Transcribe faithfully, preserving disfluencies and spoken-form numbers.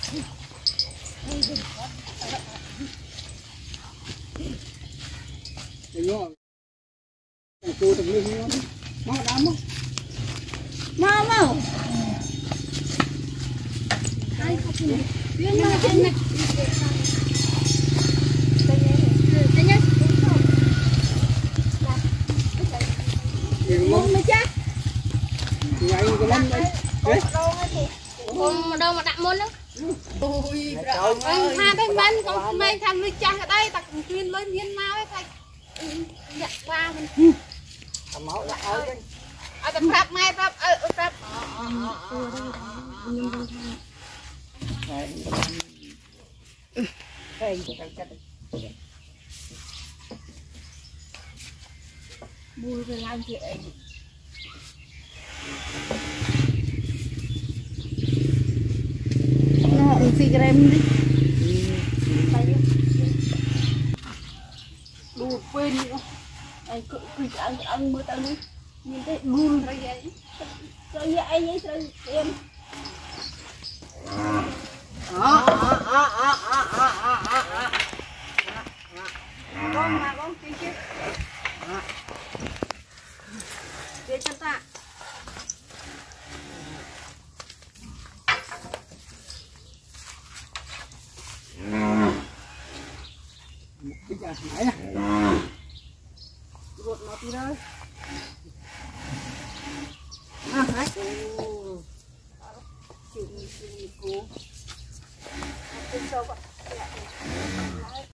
cô từng lên nó mau đám mau mau mau ai không biết viên mà trên này đây nhá ngon mới chắc ngày cái lắm đấy đâu mà đạm môn đó ôi hai bên bên con mấy thằng mới chắc ở đây ta cũng chuyên lên viên mau ấy dạ qua mình máu là ở đây ở tập rap ngay rap ở rap bùi về làm chuyện nó xì kem đi đùa quên nữa ai cứ cứ ăn ăn mới tao đi nhìn thấy đun rồi vậy rồi vậy vậy rồi em con mà con kia chứ để cho ta bây giờ mày à ruột nó đi đâu